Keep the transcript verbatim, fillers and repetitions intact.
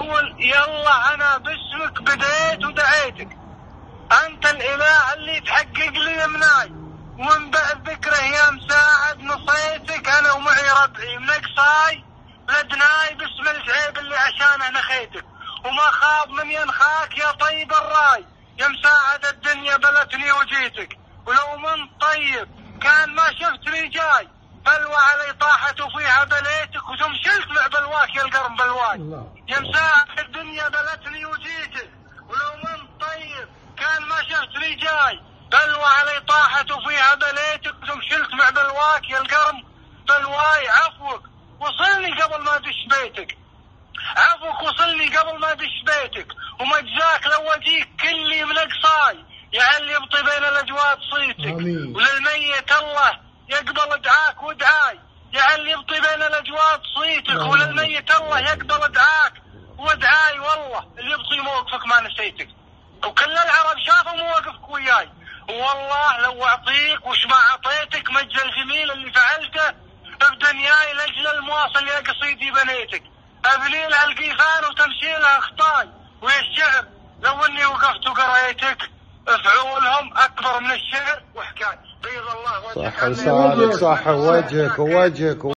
يقول يلا انا باسمك بديت ودعيتك، انت الاله اللي تحقق لي مناي، ومن بعد ذكره يا مساعد نصيتك انا ومعي ربعي من اقصاي لدناي باسم الشعيب اللي عشانه نخيتك، وما خاب من ينخاك يا طيب الراي، يا مساعد الدنيا بلتني وجيتك، ولو من طيب كان ما شفتني جاي، بلوى علي طاحت وفيها بليتك، وثم شلت مع بلواك يا القرن بلواي، يا مساعد الدنيا بلتني وجيتك، ولو من طيب كان ما شفتني جاي، بلوى علي طاحت وفيها بليتك، وثم شلت مع بلواك يا القرن بلواي. عفوك وصلني قبل ما ادش بيتك، عفوك وصلني قبل ما ادش بيتك، ومجزاك لو اجيك كلي من اقصاي، يعلي يبطي بين الاجواد صيتك، وللميت الله يقبل دعاك ودعاي، يعلي يبطي بين الاجواد صيتك، وللميت الله يقبل دعاك ودعاي، والله اللي يبطي موقفك ما نسيتك، وكل العرب شافوا مواقفك وياي، والله لو اعطيك وش ما اعطيتك مجد الجميل اللي فعلته بدنياي لاجل المواصل يا قصيدي بنيتك، ابني لها القيفان وتمشي لها خطاي، ويا الشعر لو اني وقفت وقريتك فعولهم اكبر من الشعر وحكاي. بيض الله وجهك. صح لسانك، صح وجهك ووجهك.